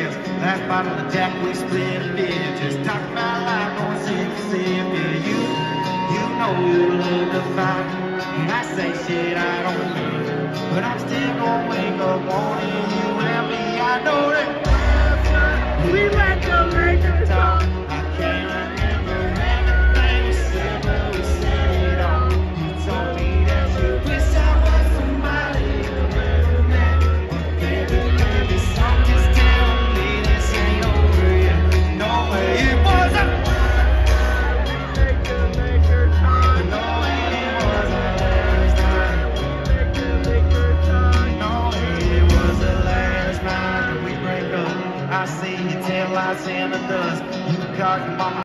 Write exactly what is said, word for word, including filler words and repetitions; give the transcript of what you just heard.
cigarettes. Last bottle of Jack, we split a bit. Just talk about life, going sip for sip. Yeah, you, you know you love to fight. And I say shit I don't mean, but I'm still gonna wake up wanting you and me. I know that We let them make it talk. I can't remember everything we said, but we said it all. You told me that you wish I was somebody you never met. Baby, baby, something's telling me this ain't over yet. No way it was a Make them make her talk. no way it was the last night. Make them make her talk. No way it was the last night that we break up. I see your tail lights in the dust. You got your mama.